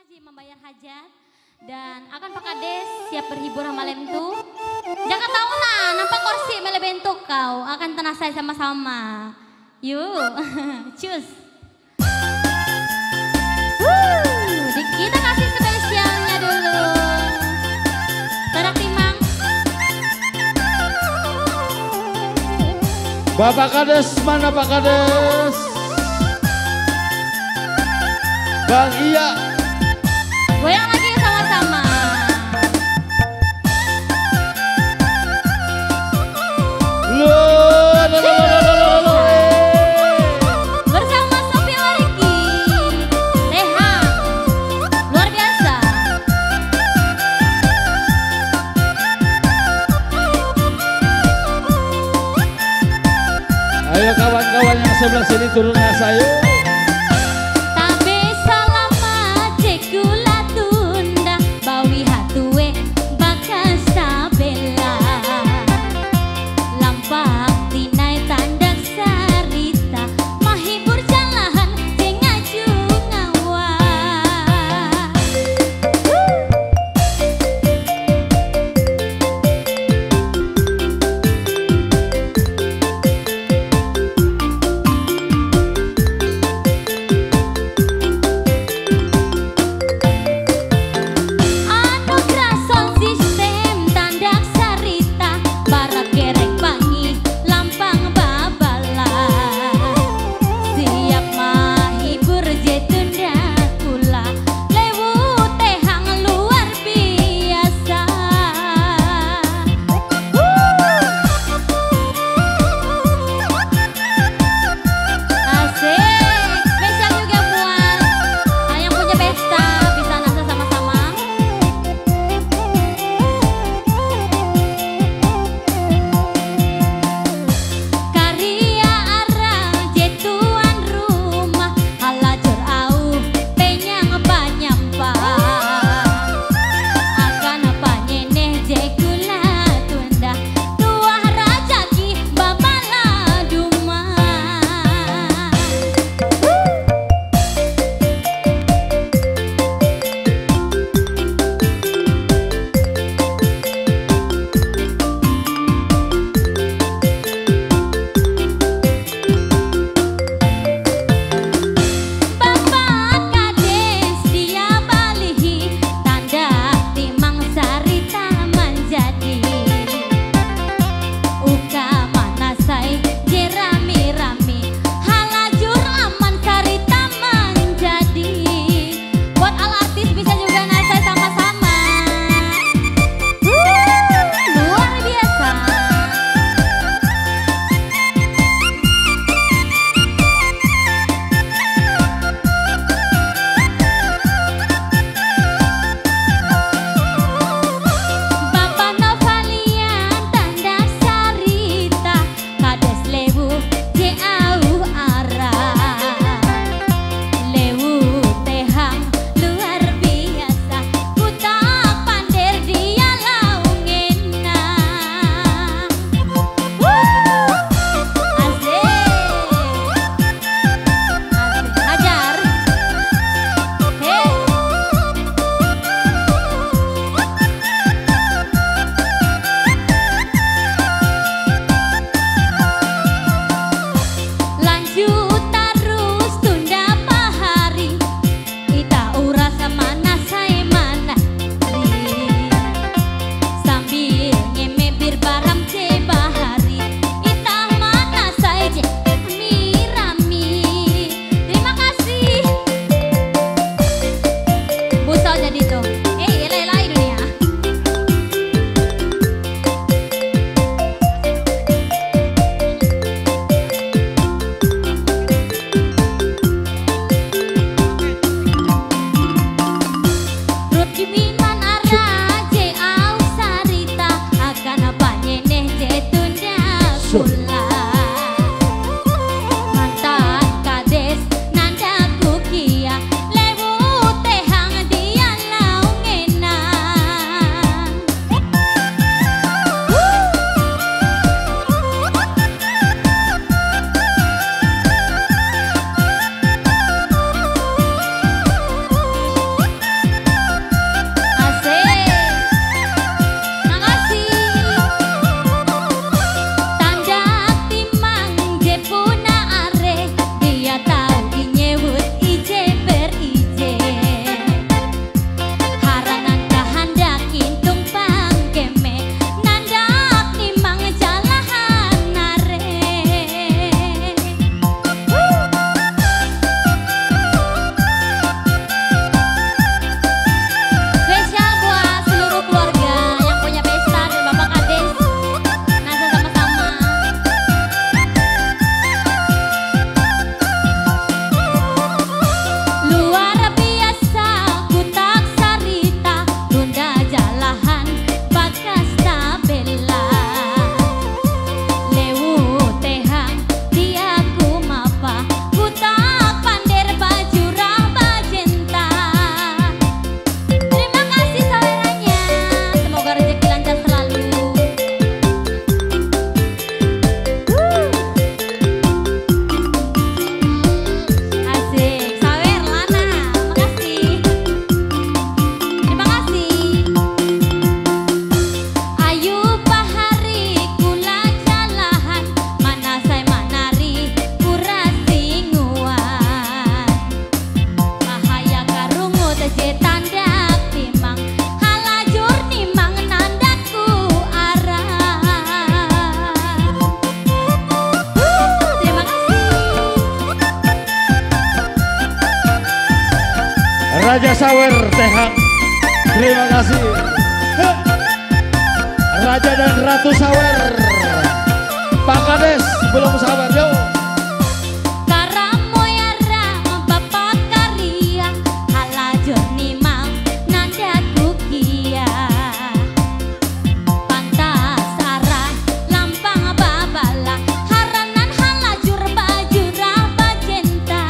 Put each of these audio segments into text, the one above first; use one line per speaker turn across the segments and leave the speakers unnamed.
wajib membayar hajat dan akan Pak Kades siap berhibur malam itu. Jangan tahu nah, nampak kursi mele bentuk kau akan tenang saya sama-sama. Yuk, cus. Kita kasih spesialnya dulu. Tarak timang.
Bapak Kades, mana Pak Kades? Bang Iya.
Goyang lagi sama-sama. Bersama Sophia Wariki, Reha, luar biasa.
Ayo kawan-kawan yang sebelah sini turun saya.
je tandak timang halajur nimang nandaku arah. Terima kasih.
Raja Sawer Tehang, terima kasih. Raja dan Ratu Sawer, Pak Kades belum sabar yo.
Karamoyara bapak karya halajur nimang nandaku kia. Pantas arah lampang babala haranan halajur bajurah bajenta.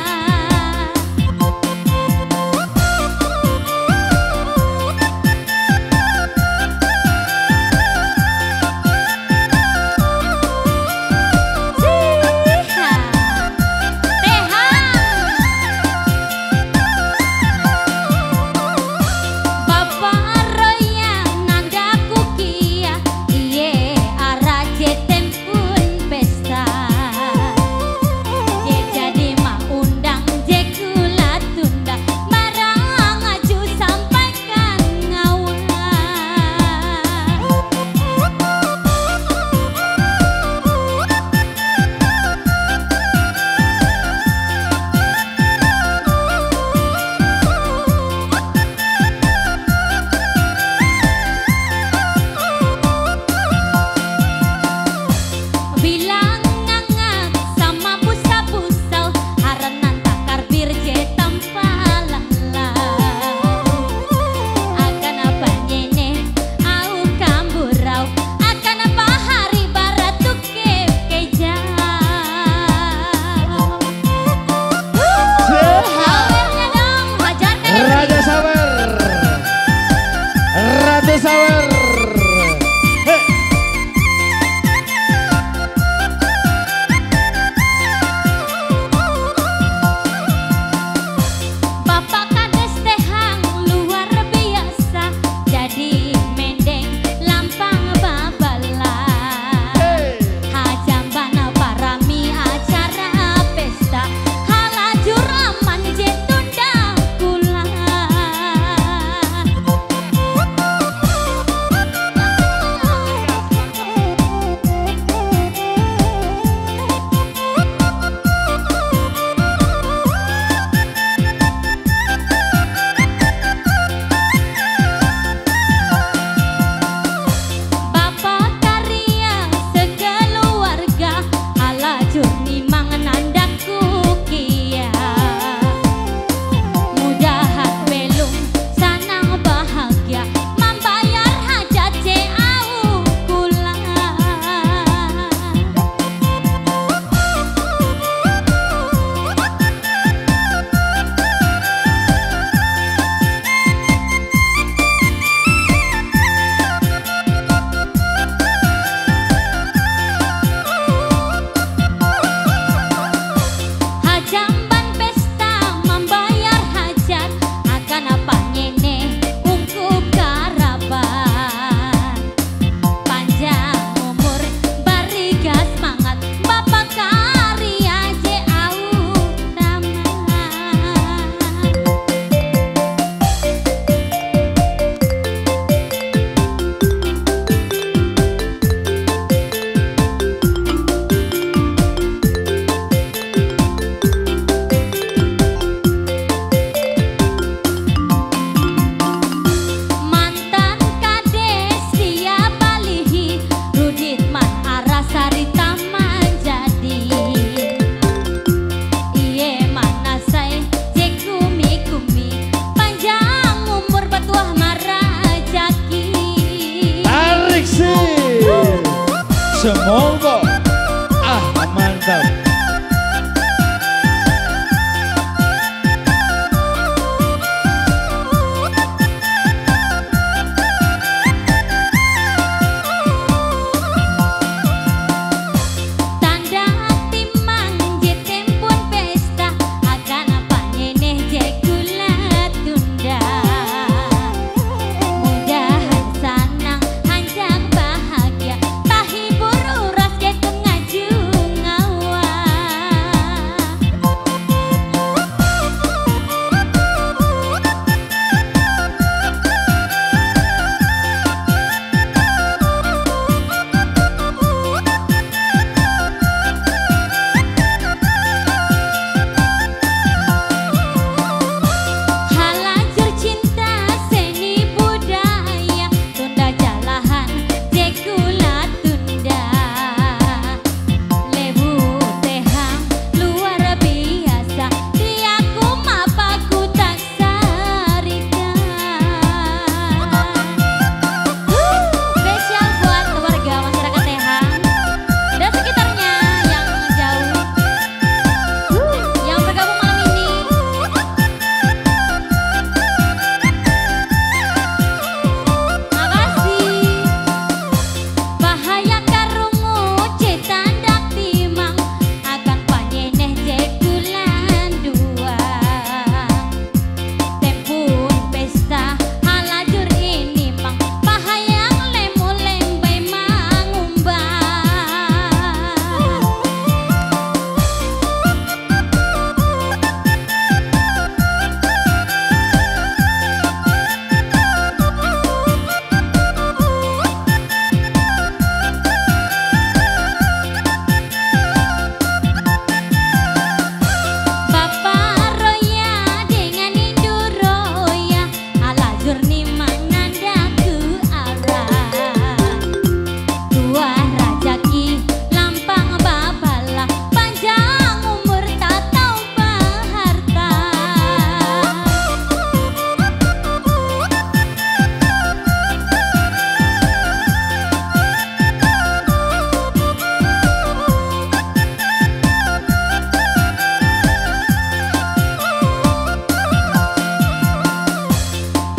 Ratu Sawer.
Bapak Kades Tehang luar biasa, jadi mendeng lampang babala. Hajambana parami acara pesta, halajur aman je tunda kula.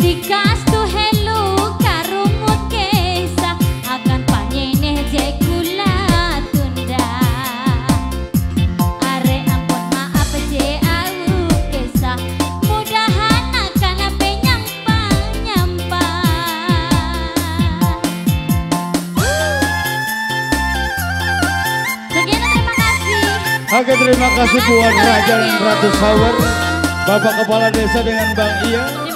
Tikas tu helu karungut kesa akan panyeneh je kula tunda. Are ampun maaf je au kesa mudahan akan ape nyampa. Sekian terima kasih.
Oke, terima kasih buat Raja dan Ratu Sawer, Bapak Kepala Desa dengan Bang Iya.